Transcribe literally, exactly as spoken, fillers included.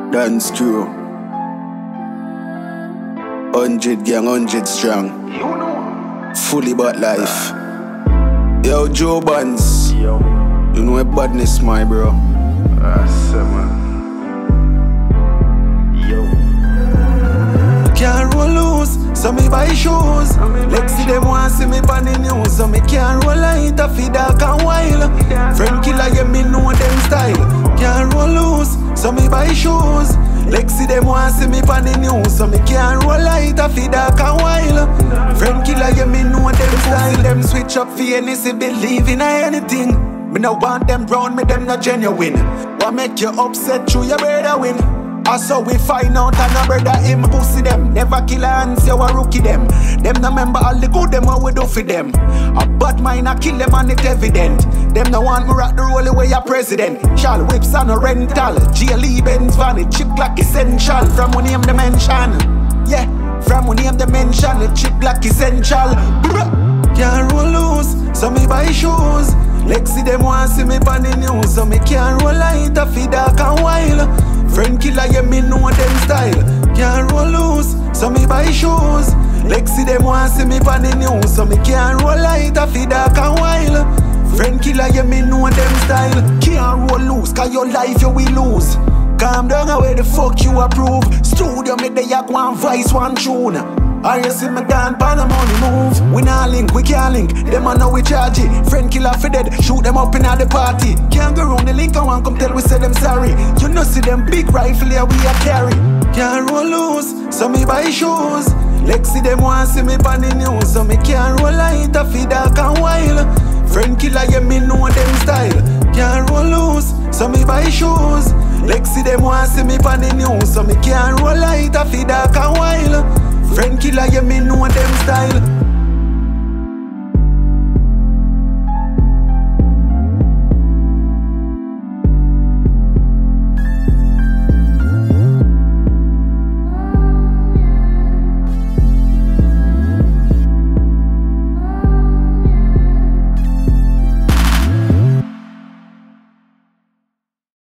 Done Scrue. Hundred gang, hundred strong. Fully but life. Yo, Joe Banz. Yo. You know what badness, my bro. That's it, man. Yo. Can't roll loose, so me buy shoes. Lexi them want see me on the news, so me can't roll light a feed dark and wild. Friend Killa, yeah, me know them style. Can't roll loose, so me buy shoes. Lexi them want see me on the news, so me can't roll light a feed dark and wild. Friend Killa, yeah, me know them style. Them switch up for anything, believe in anything. Me no want them round me, them not genuine. What make you upset, through your brother win. I saw we find out and a brother him pussy them. Never kill a hands, you a rookie them. Them no remember all the good them what we do for them. A bad mind a kill them and it evident. Them no want me rock the role away a president. Shall whips and a rental. Jail Benz van, it chip like essential. From when name the mention. Yeah, from when name the mention. It chip like essential. Can't roll loose, so me buy shoes. Lexi them want see me on the news, so me can't roll light a feed dark and wild. Friend Killa, yeah, me know them style. Can't roll loose, so me buy shoes. Lexi them want see me on the news, so me can't roll light a feed dark and wild. Friend Killa, yeah, me know them style. Can't roll loose, cause your life you will lose. Calm down, where the fuck you approve? Studio me they yak one voice, one tune. Or you see me down pan a money move. We not link, we can't link. Them a know we charge it. Friend Killa for dead, shoot them up in at the party. Can't go round the link and one come tell we say them sorry. You know see them big rifle here we a carry. Can't roll loose, so me buy shoes. Lexi them want see me on the news, so me can't roll light a feed dark and wild. Friend Killa, yeah, me know them style. Can't roll loose, so me buy shoes. Lexi them want see me on the news, so me can't roll light a feed dark and wild. Friend Killa, yeah, me know them style.